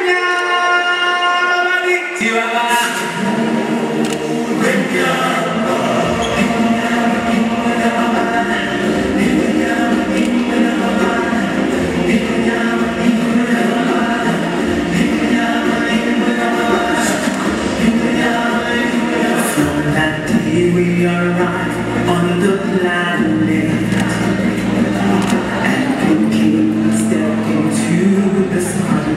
We arrive on the planet, and the king stepped into the sun.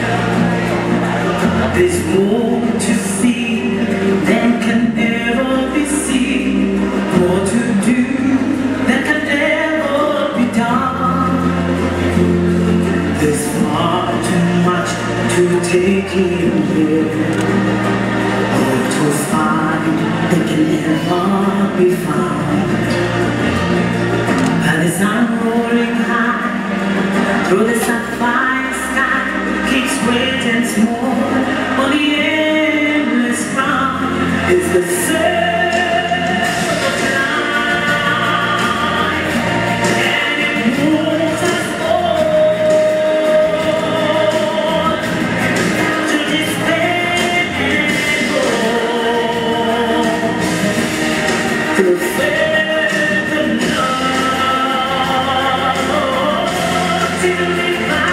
There's more to see than can ever be seen, more to do than can ever be done. There's far too much to take in here, to find that can never be found. And as I'm rolling high through the sapphire sky, keeps waiting small on the endless ground is the surf of life, and it moves us all to despair and to faith and love, till we find